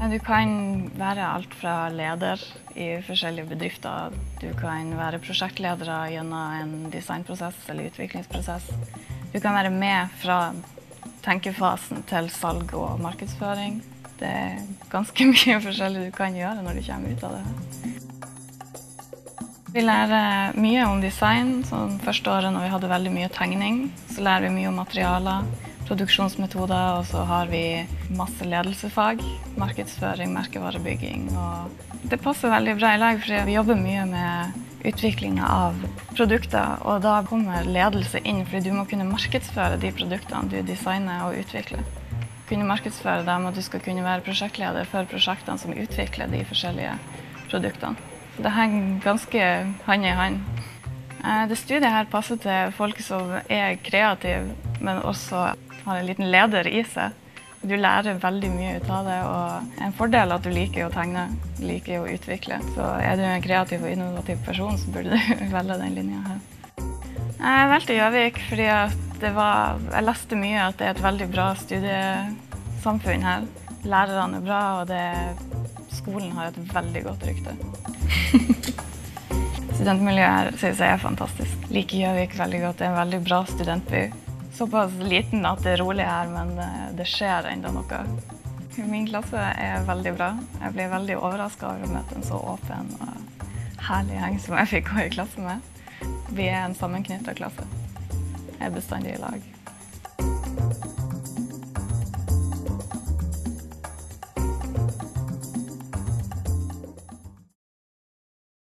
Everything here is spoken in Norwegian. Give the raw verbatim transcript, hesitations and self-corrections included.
Du kan være alt fra leder i forskjellige bedrifter. Du kan være prosjektledere gjennom en designprosess eller utviklingsprosess. Du kan være med fra tenkefasen til salg og markedsføring. Det er ganske mye forskjellig du kan gjøre når du kommer ut av det. Vi lærer mye om design. Sånn første året når vi hadde veldig mye tegning, så lærer vi mye om materialer, produksjonsmetoder, og så har vi masse ledelsesfag, markedsføring, merkevarebygging. Og det passer veldig bra i lag, for vi jobber mye med utviklingen av produkter, og da kommer ledelse inn, fordi du må kunne markedsføre de produktene du designer og utvikler. Kunne markedsføre dem, og du skal kunne være prosjektleder for prosjektene som utvikler de forskjellige produktene. Så det henger ganske hand i hand. Det studiet her passer til folk som er kreative, men også har en liten leder i seg. Du lærer veldig mye ut av det, og en fordel at du liker å tegne, liker å utvikle. Så er du en kreativ og innovativ person, så burde du velge den linjen her. Jeg valgte Gjøvik fordi det var, jeg leste mye at det er et veldig bra studiesamfunn her. Lærerne er bra, og det, skolen har et veldig godt rykte. Studentmiljøet her synes jeg er fantastisk. Liker Gjøvik veldig godt, det er en veldig bra studentby. Såpass liten at det er rolig her, men det skjer enda noe. Min klasse er veldig bra. Jeg ble veldig overrasket over å møte en så åpen og herlig gjeng som jeg fikk gå i klasse med. Vi er en sammenknyttet klasse. Jeg er bestandig i lag.